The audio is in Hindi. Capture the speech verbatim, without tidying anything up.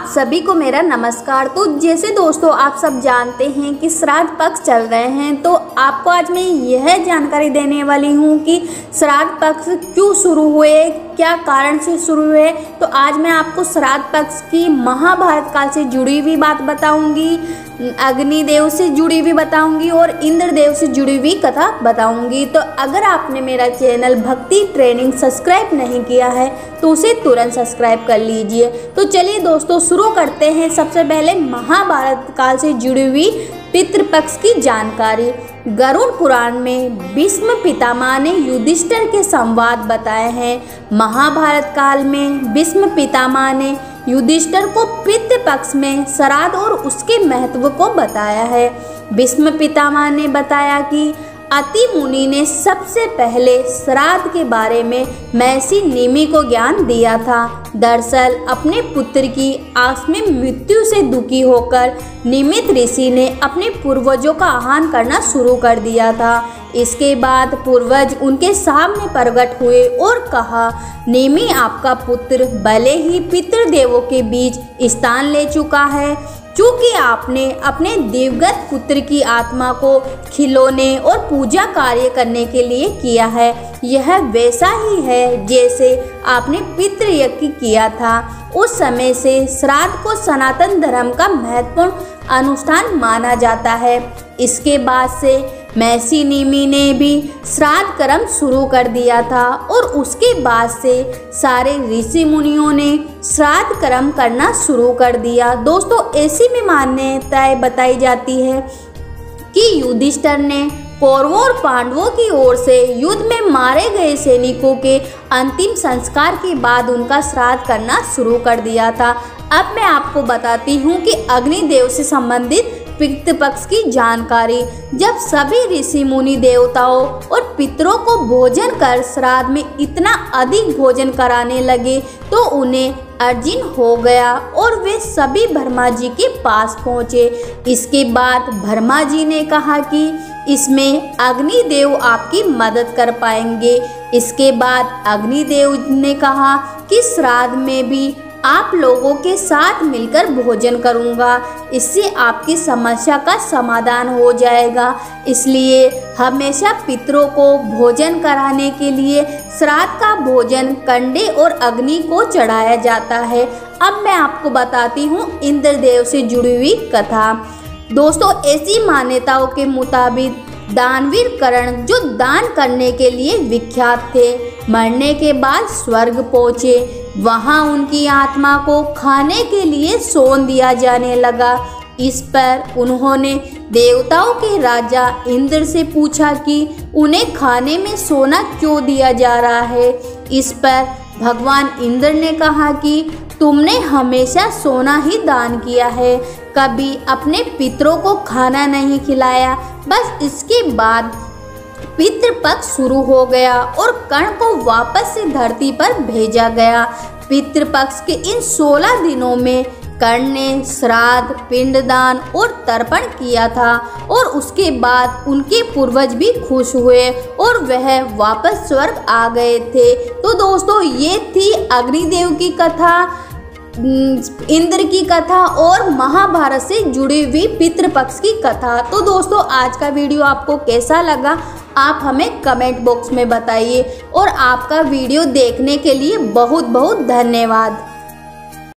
सभी को मेरा नमस्कार। तो जैसे दोस्तों आप सब जानते हैं कि श्राद्ध पक्ष चल रहे हैं, तो आपको आज मैं यह जानकारी देने वाली हूं कि श्राद्ध पक्ष क्यों शुरू हुए, क्या कारण से शुरू हुए। तो आज मैं आपको श्राद्ध पक्ष की महाभारत काल से जुड़ी हुई बात बताऊंगी, अग्निदेव से जुड़ी हुई बताऊंगी और इंद्रदेव से जुड़ी हुई कथा बताऊंगी। तो अगर आपने मेरा चैनल भक्ति ट्रेनिंग सब्सक्राइब नहीं किया है तो उसे तुरंत सब्सक्राइब कर लीजिए। तो चलिए दोस्तों शुरू करते हैं। सबसे पहले महाभारत काल से जुड़ी हुई पितृपक्ष की जानकारी। गरुड़ पुराण में भीष्म पितामह ने युधिष्ठिर के संवाद बताए हैं। महाभारत काल में भीष्म पितामह ने युधिष्ठिर को पितृपक्ष में श्राद्ध और उसके महत्व को बताया है। भीष्म पितामह ने बताया कि अति मुनि ने सबसे पहले श्राद्ध के बारे में महर्षि निमि को ज्ञान दिया था। दरअसल अपने पुत्र की आकस्मिक मृत्यु से दुखी होकर निमित ऋषि ने अपने पूर्वजों का आह्वान करना शुरू कर दिया था। इसके बाद पूर्वज उनके सामने प्रकट हुए और कहा, निमि आपका पुत्र भले ही पितृदेवों के बीच स्थान ले चुका है, चूँकि आपने अपने दिवंगत पुत्र की आत्मा को खिलौने और पूजा कार्य करने के लिए किया है। यह वैसा ही है जैसे आपने पितृयज्ञ किया था। उस समय से श्राद्ध को सनातन धर्म का महत्वपूर्ण अनुष्ठान माना जाता है। इसके बाद से महर्षि निमि ने भी श्राद्ध कर्म शुरू कर दिया था और उसके बाद से सारे ऋषि मुनियों ने श्राद्ध कर्म करना शुरू कर दिया। दोस्तों ऐसी में मान्यताएं बताई जाती है कि युधिष्ठिर ने कौरवों और पांडवों की ओर से युद्ध में मारे गए सैनिकों के अंतिम संस्कार के बाद उनका श्राद्ध करना शुरू कर दिया था। अब मैं आपको बताती हूँ कि अग्निदेव से संबंधित पितृपक्ष की जानकारी। जब सभी ऋषि मुनि देवताओं और पितरों को भोजन कर श्राद्ध में इतना अधिक भोजन कराने लगे तो उन्हें अर्जिन हो गया और वे सभी ब्रह्मा जी के पास पहुँचे। इसके बाद ब्रह्मा जी ने कहा कि इसमें अग्निदेव आपकी मदद कर पाएंगे। इसके बाद अग्निदेव ने कहा कि श्राद्ध में भी आप लोगों के साथ मिलकर भोजन करूंगा, इससे आपकी समस्या का समाधान हो जाएगा। इसलिए हमेशा पितरों को भोजन कराने के लिए श्राद्ध का भोजन कंडे और अग्नि को चढ़ाया जाता है। अब मैं आपको बताती हूँ इंद्रदेव से जुड़ी हुई कथा। दोस्तों ऐसी मान्यताओं के मुताबिक दानवीर कर्ण, जो दान करने के लिए विख्यात थे, मरने के बाद स्वर्ग पहुँचे। वहाँ उनकी आत्मा को खाने के लिए सोन दिया जाने लगा। इस पर उन्होंने देवताओं के राजा इंद्र से पूछा कि उन्हें खाने में सोना क्यों दिया जा रहा है। इस पर भगवान इंद्र ने कहा कि तुमने हमेशा सोना ही दान किया है, कभी अपने पितरों को खाना नहीं खिलाया। बस इसके बाद पितृपक्ष शुरू हो गया और कर्ण को वापस से धरती पर भेजा गया। पितृपक्ष के इन सोलह दिनों में कर्ण ने श्राद्ध, पिंडदान और तर्पण किया था और उसके बाद उनके पूर्वज भी खुश हुए और वह वापस स्वर्ग आ गए थे। तो दोस्तों ये थी अग्निदेव की कथा, इंद्र की कथा और महाभारत से जुड़ी हुई पितृपक्ष की कथा। तो दोस्तों आज का वीडियो आपको कैसा लगा आप हमें कमेंट बॉक्स में बताइए और आपका वीडियो देखने के लिए बहुत बहुत धन्यवाद।